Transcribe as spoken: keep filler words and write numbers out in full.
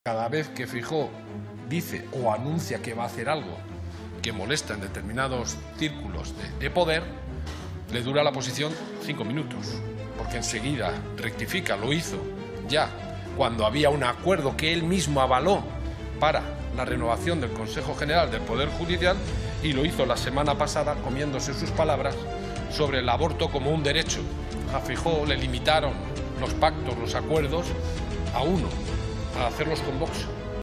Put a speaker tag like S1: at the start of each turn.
S1: Cada vez que Feijóo dice o anuncia que va a hacer algo que molesta en determinados círculos de, de poder, le dura la posición cinco minutos, porque enseguida rectifica. Lo hizo ya cuando había un acuerdo que él mismo avaló para la renovación del Consejo General del Poder Judicial, y lo hizo la semana pasada comiéndose sus palabras sobre el aborto como un derecho. A Feijóo le limitaron los pactos, los acuerdos a uno, a hacerlos con Vox.